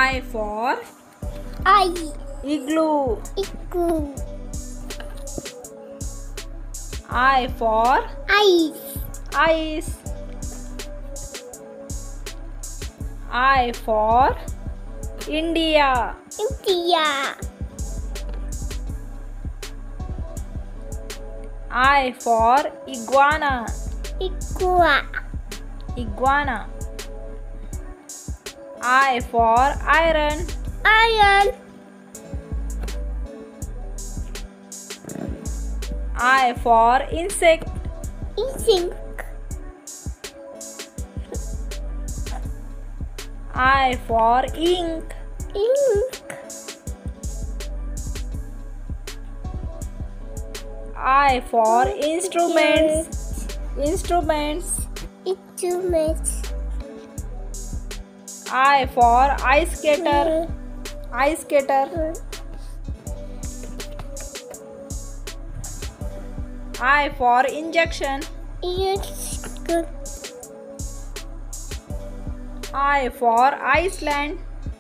I for igloo. Igloo. I for ice. I for India. India. I for iguana. Iguana. I for iron. I for insect. I for ink. I for instruments. I for ice skater. I for injection. I for Iceland.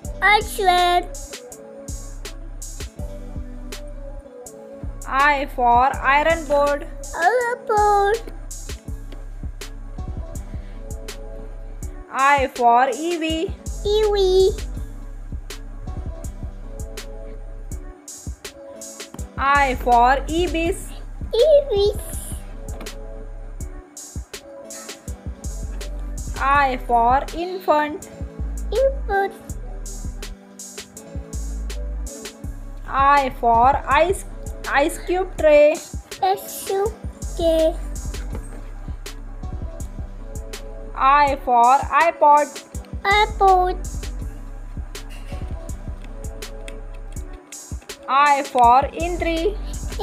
I for iron board. I for Eevee. I for Ibis. I for infant. I for ice cube tray. I for iPod. I for Indri.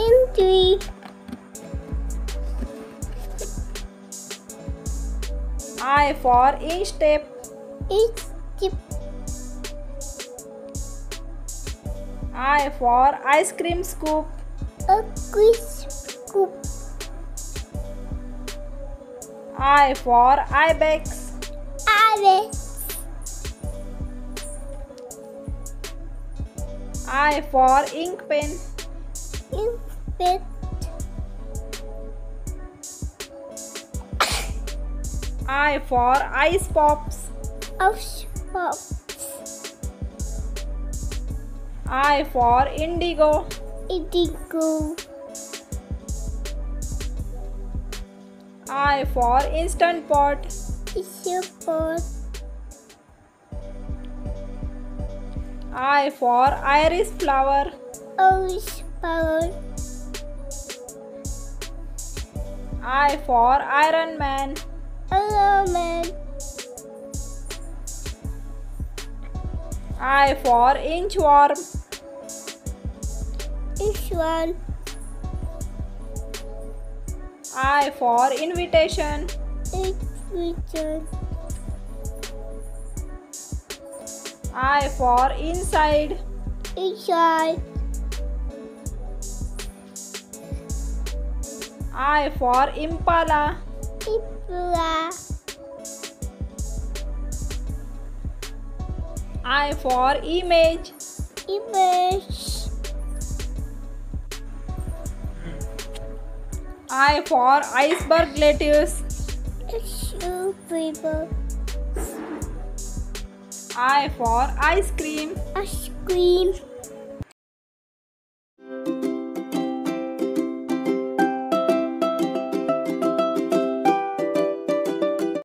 I for Instep. I for ice cream scoop. I for ibex. I for ink pen. I for ice pops. I for indigo. I for instant pot. I for iris flower. I for Iron Man. I for inchworm. I for invitation. I for inside. I for impala. I for image. I for iceberg lettuce. I for ice cream.